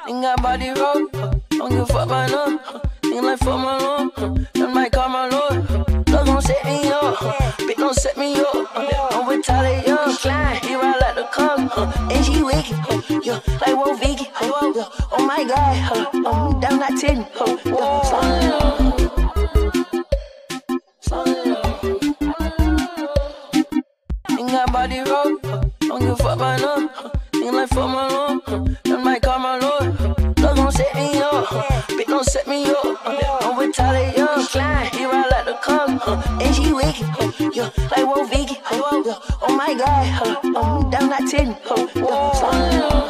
Ain't got body roll, don't give a fuck my love. Ain't like fuck my lord, that might call my lord. Love gon' set me up, bitch don't set me up. I'm with Tyler Young, he ride like the car, and she wicked, yeah, like Wo Vicky. Oh my God, I'm down that 10, Ain't got body roll, don't give a fuck my love. Ain't like fuck my lord, that might call my lord. Love gon' set me up, bitch don't set me up. I'm with Tyler Young, he ride like the car, and she wicked, yeah, like Wo Vicky. Oh my God, I'm down that 10,